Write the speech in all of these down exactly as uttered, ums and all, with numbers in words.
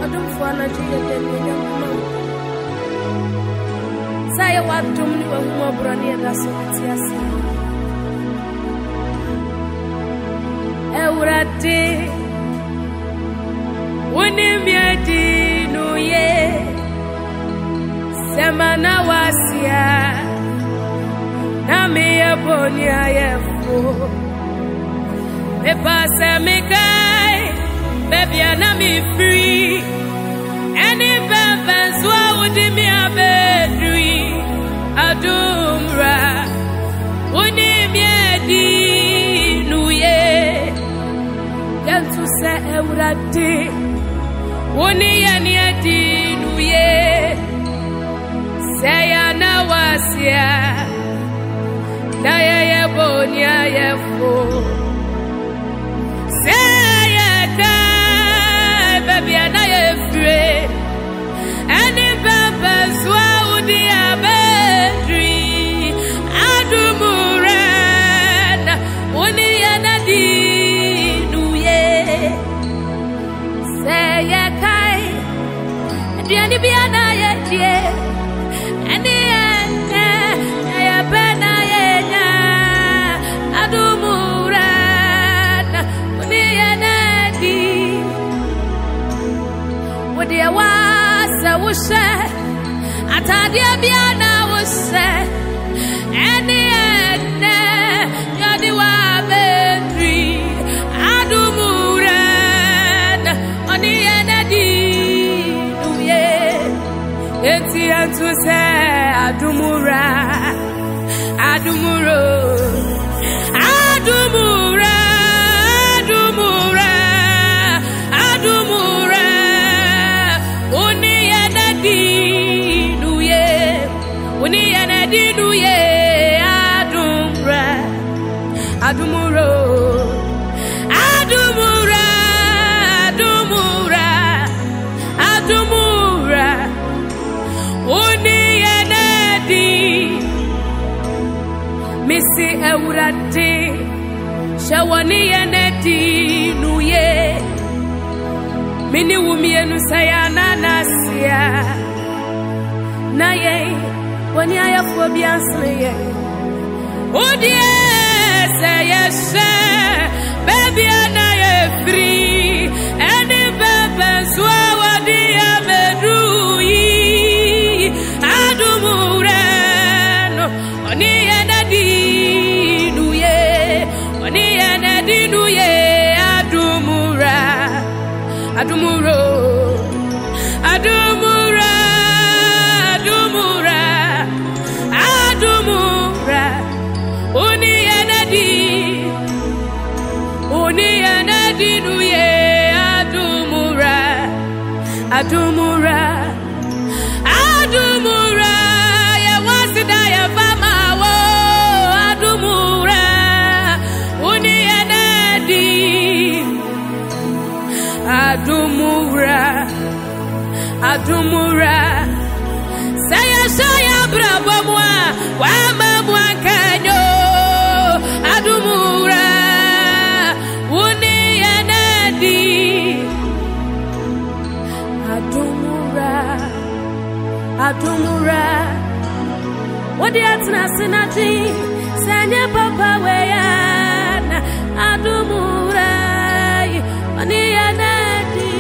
don't want to do it. Say what do you want more brownie? That's what yes. Eurade, unimiadi nuye, semana wasia, na me abonia yefo, me passe me kai, baby na me free, any bambas wa udi me abedri, adumra, unimiadi nuye. To say Eurade, Woni yani adinuye, say ana wasia, na ye bonia ye fo, say ye kai, baby ana ye free, any bambas wa udi abedri, adumurena, Woni yana di. Say ya kai, and the biana ya dear, and the end, ya bena ya, Adumuran, when the enadi, what there was, I was said, Atadia biana was said, and the end, ya the wabedri, Adumuran. Eti antu se adumura, adumuro, adumura, adumura, adumura. Uni yanadi nuye, uni yanadi nuye, adumura, adumuro, adumura. Missy Eurade, Shawani Yaneti Nuye, Mini Wumien Sayana Nasia, Naye, when I have Fabian Slayer. Oh, dear, say yes, baby, and I am free, and the babies were dear Medrui, Adumuran, Oni. Adumuro, Adumura, Adumura, Adumura, Uni Yanadi, Uni Yanadi Nuye, Adumura, Adumura, Adumura, ya wasida ya fama wo, Adumura, Uni Yanadi. Adumura, Adumura, saya saya berapa mua, wama mua kanyo, Adumura, Wuni yanadi, Adumura, Adumura, wadi atna sinati, sanya papa weyana, Adumura, wani yanadi.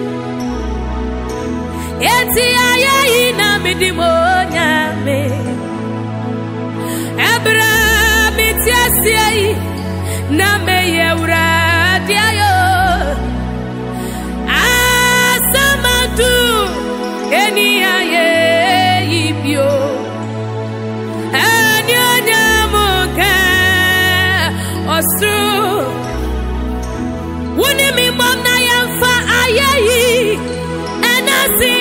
Eti aya ina midimonya me Ebra mitiasi na me yeura diayo Asamatu eni aye ibyo Anyonya muka osru Wuni mi mom na yamfa ayeyi Enasi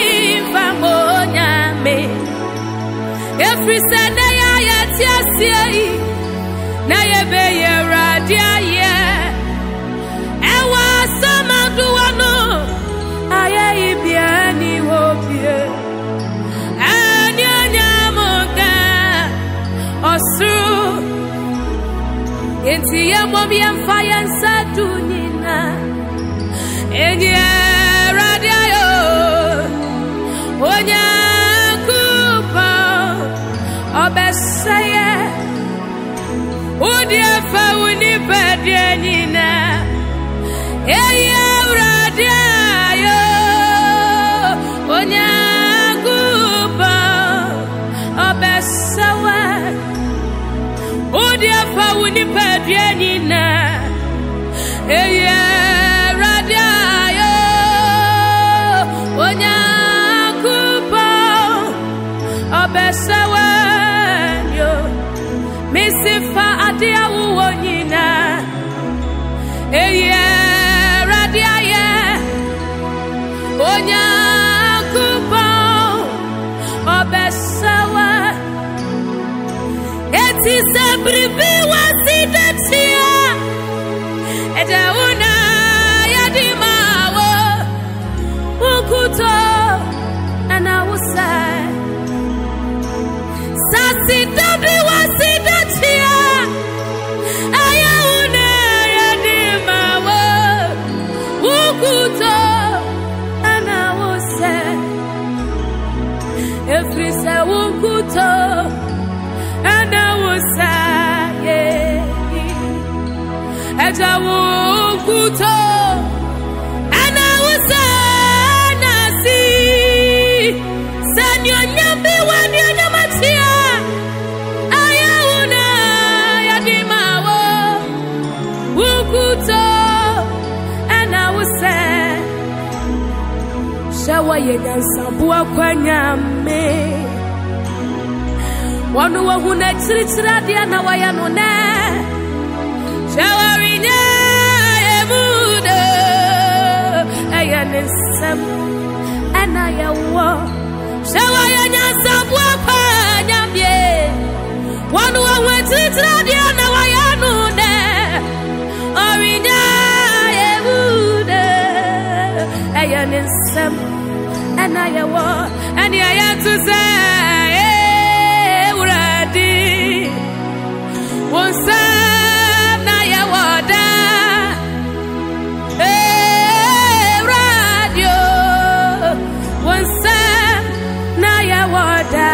Every Sunday I at yes, na ye be ye radia ye. Ewa sama duano, aye ibiani hopie. Anya nyamoga osu. Enti ye mobi emfaya nsa dunina. Enye radia yo. obesaya udia fa uni pedianina eya uradia yo onyagupa obesawa udia fa uni pedianina eya uradia yo onyagupa obesawa yo misifa adia uonyina eya radia ye onyagupa obesawa eti sabribi wasidatia eda una yadimawo ukuto anawusa sasidabi wasidatia ayauna yadimawo ukuto anawusa efrisa ukuto anawusa ye eja ukuto anawusa nasi sanyo nyambi wanyo namatia ayauna yadimawo ukuto anawusa shawa yegansabuwa kwa nyame wanu wahuna chirichira dia na wayano ne shawarinya emudo ayanesam anayawo shawayanya sabwa kwa nyambie wanu wahuna chirichira dia na wayano ne orinya emudo ayanesam anayawo ani ayatu say Onsa na ya wada eh radio onsa na ya wada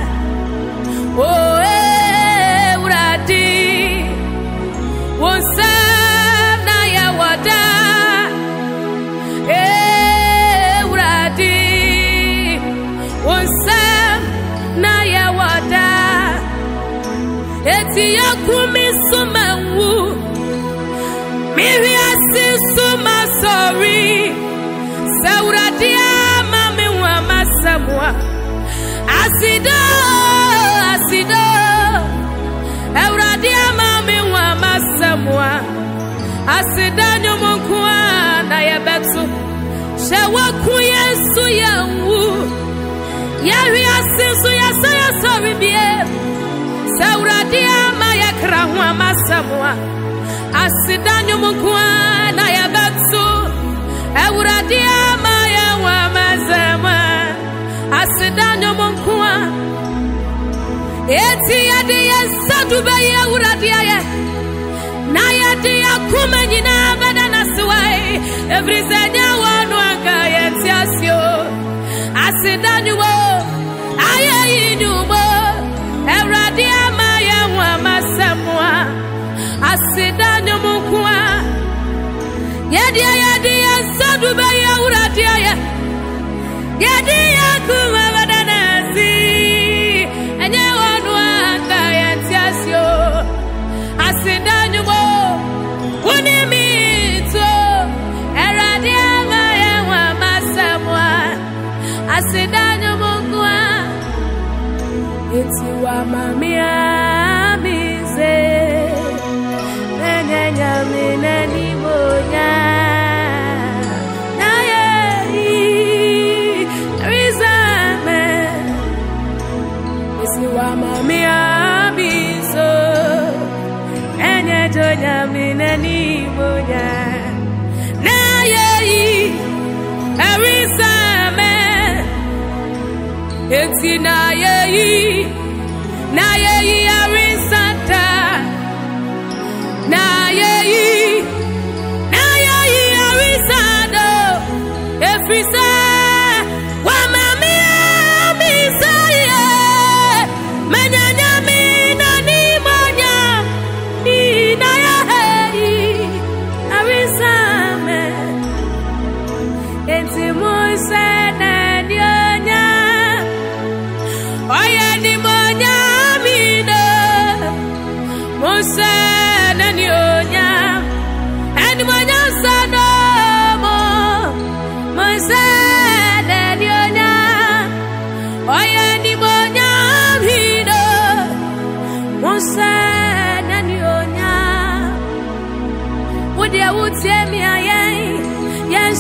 oh eh uradi onsa na ya wada eh uradi onsa na ya wada eti yakumi sumanwu miri asi suma sorry sauradia mami wa masamwa asido asido euradia mami wa masamwa asida nyomonkwa na yebetu shewaku yesu yanwu yari asi su yasaya sorry bie Sauradia maya krahwa masamwa asidanyo mukwa na yabatsu Euradia maya wa masamwa asidanyo mukwa eti yadi yasadube ya uradia ya na yadi yakumanyina badana suwai evrizanya wanu anga yentiasyo asidanyo wo ayayinu mo Euradia maya wa masamwa asidanyo mukwa yadi yadi yasadube ya uradia ya yadi yakuma badanasi enye wanu anga yentiasyo asidanyo mo unimito Euradia maya wa masamwa asidanyo mukwa eti wa mamia mize nenya mina ni monya na ye rizame eti wa mamia mizo nenya jonya mina ni monya na ye rizame eti na ye na ye arisanta na ye na ye arisado efrisa wa mamia misaya manyanya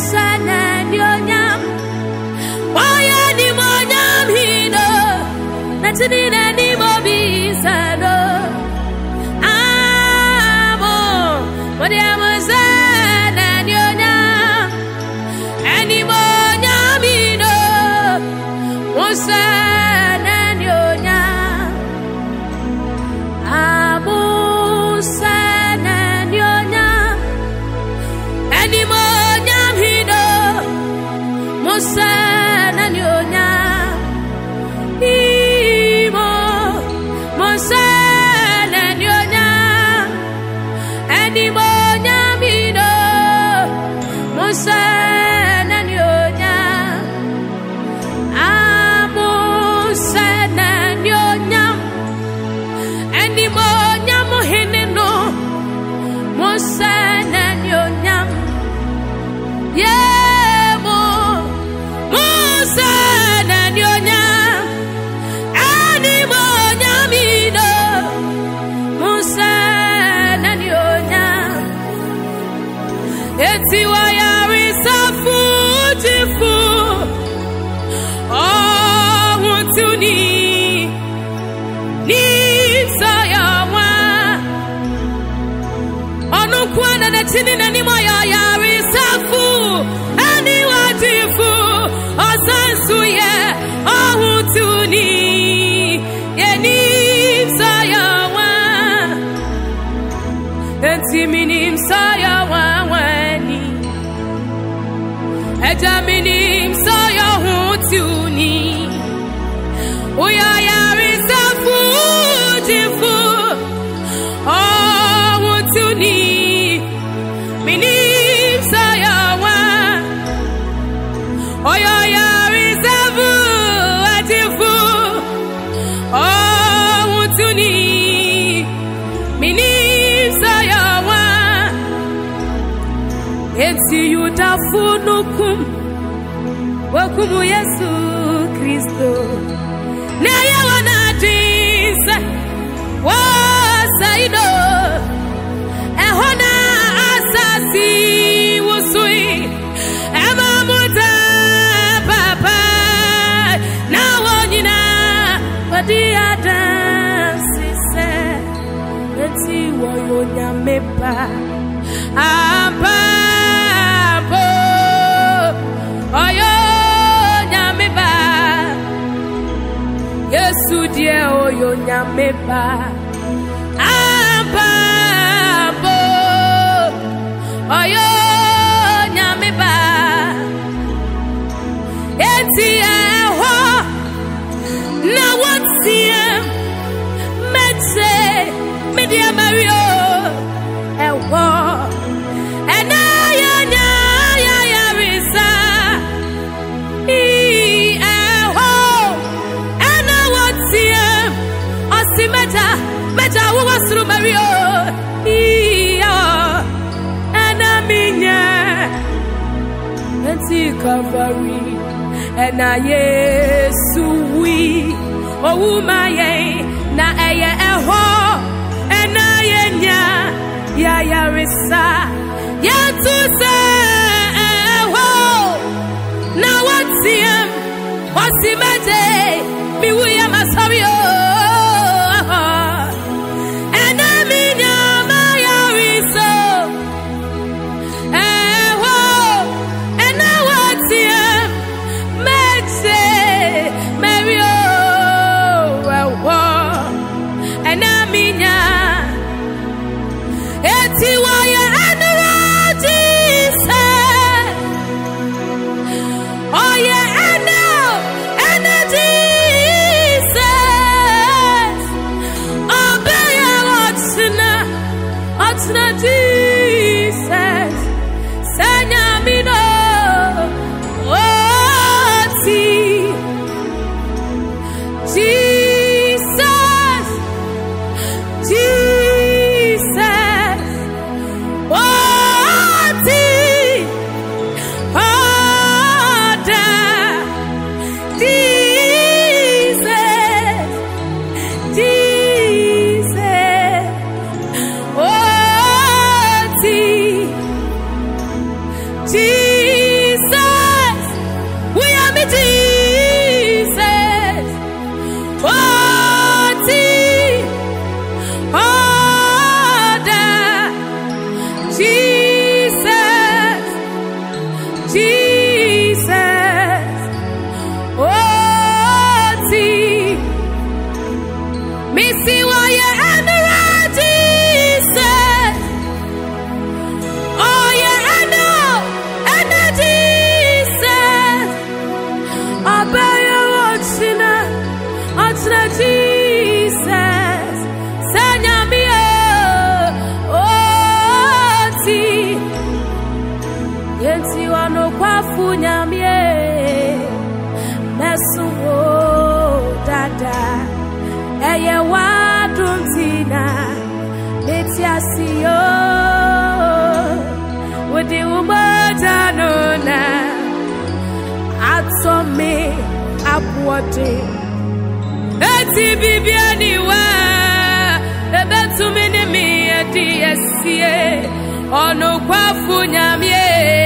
Musana Nyam, why any more Yam Hino, Natini any more Bisano. Amo, what I was and Yam, any more Yam Hino, Musana Nyam, Amo. Mosana nyonya, imo Mosana nyonya, animo nyamino, Mosana nyonya, amosana nyonya, animo nyamo hineno, Mosana nyonya, yeah. Eti wayari safujifu, oh wutuni ni sayawa, onu kwana na chini na ni wayari safu, ani wajifu, osansu ye, oh wutuni ye ni sayawa, eti minim sayawa. Ejaminim so your hutuni, we are yarisa fujifu, oh hutuni, minim so your one, oh your yarisa fujifu, oh hutuni, minim so your one, it's you da funukum. Wakumu Yesu Kristo na yawana jinsa wasaido ehona asasi wusui emamuta papa na wonyina wadia dansi se eti woyonya mepa apa oyo Yesu die oyo nyameba Ababo oyo nyameba Eti eho na watie metse media mario eho ena ya nya ya ya risa Meta, meta, who was through Mario? Yeah, and I mean, and see Calvary, and I yes, we, oh, my, na aya eho, and I ya, ya, ya, risa, ya, to say, eho, now what's him, what's the matter? Me, we am a sorry. Eti waya anura Jesus ono kwafu nyamye mesumo dada eye waduntina metiasio wodi umata nona atome apwote eti bibiani wa ebetumi ni mi edi esie ono kwafu nyamye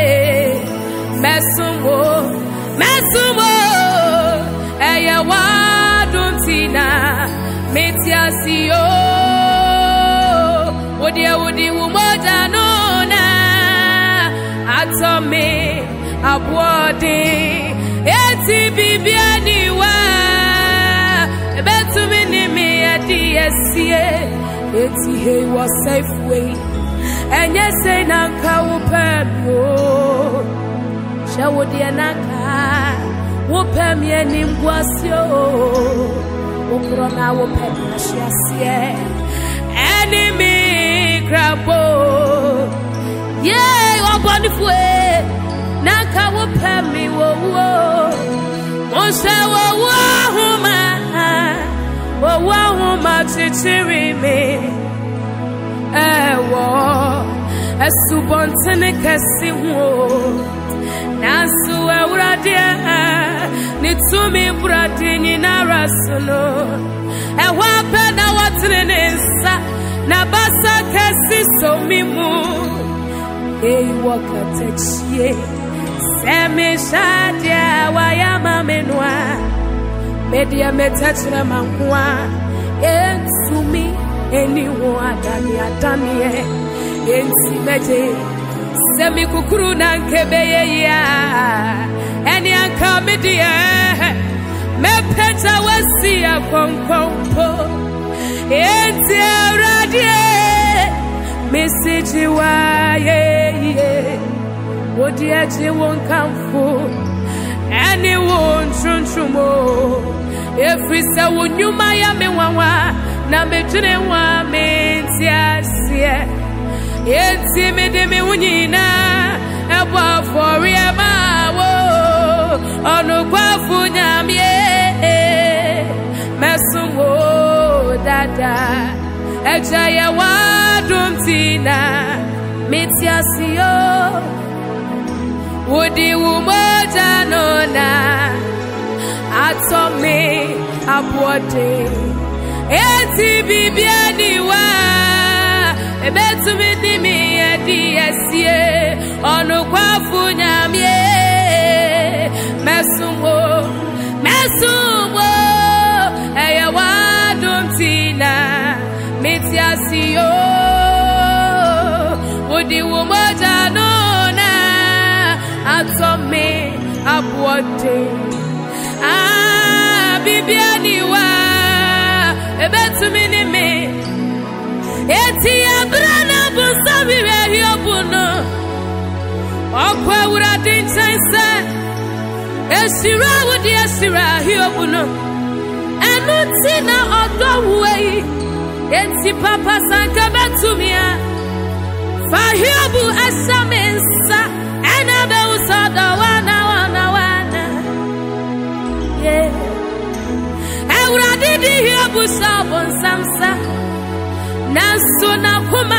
mesumo mesumo eye waduntina metiasio wodi wodi umoja nona atome abwode eti bibiani wa ebetumi ni mi edi esie eti he was safe way enye say nanka upemyo shawodi nanka upemye ni ngwasio ukrona upemya shiasie enemy grabo yeah obonifue nanka upemi wo wo monse wo wo huma wo wo huma chichirime ewo esubontene kesi wo nasu ewrade ni tumi brade ni narasuno ewa pena watrene nsa na basa kesi so mimu ei wakatechie semi shadia wayama menwa media metachra mankwa ensumi eniwo adani adanie ensi meje semi kukuru na nkebeye ya eni anka media mepeta wasi ya konkompo enti radie message wa ye ye wodi aje won kamfo eni won trunchumo every say wonyuma ya me wanwa na medwene wa menti asie enti me de me unyina ebo afori ma wo onu kwafu nyamye mesumo dada ejaya wadumtina metiasio wodi umoja nona atome abwode eti bibiani wa ebetumi ni mi edi esie onu kwafu nyamye mesumo mesumo eya wadumtina metiasio wodi umoja nona atome abwode ah bibiani wa ebetumi ni mi eti abrana busabi we hiobuno okwa urade nchanse esira wodi esira hiobuno enuti na odowe enti papa sanka betumia fa hiobu asamensa ena be usada wana wana wana yeah urade di hiobu sabon samsa naso na kuma